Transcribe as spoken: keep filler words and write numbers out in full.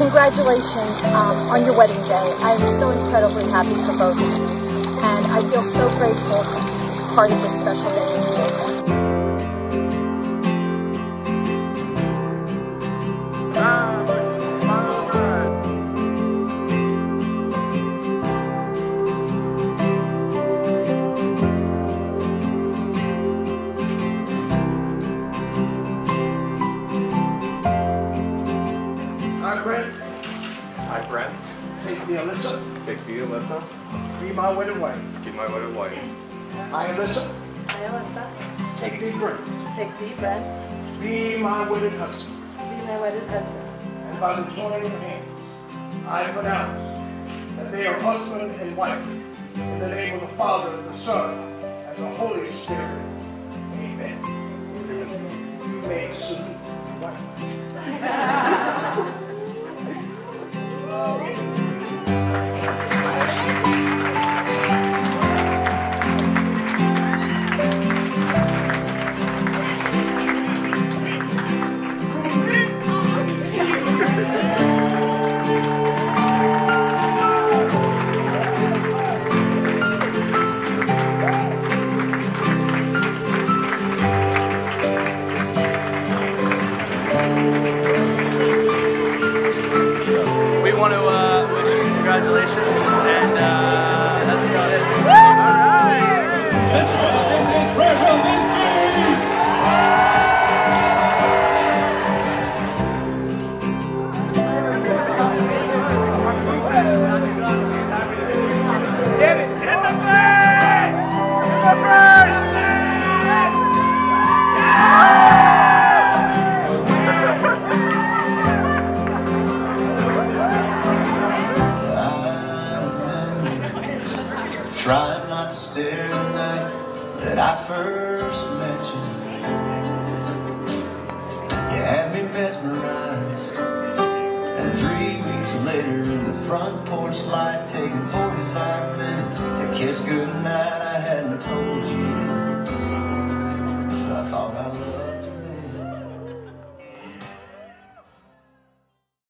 congratulations um, on your wedding day. I'm so incredibly happy for both of you, and I feel so grateful to be part of this special day today. Hi, Brent. Hi, Brent. Take the Alyssa. Take the Alyssa. Be my wedded wife. Be my wedded wife. Hi, Alyssa. Hi, Alyssa. Take thee, Brent. Take thee, Brent. Be my wedded husband. Be my wedded husband. And by the joining of hands, I pronounce that they are husband and wife. In the name of the Father, and the Son, and the Holy Spirit. Amen. You may salute your wife. We want to uh, wish you congratulations, and uh, that's about it. All right! Get it! In the face! In the face! Trying not to stare the night that I first met you. You had me mesmerized, and three weeks later in the front porch light, taking forty-five minutes to kiss goodnight.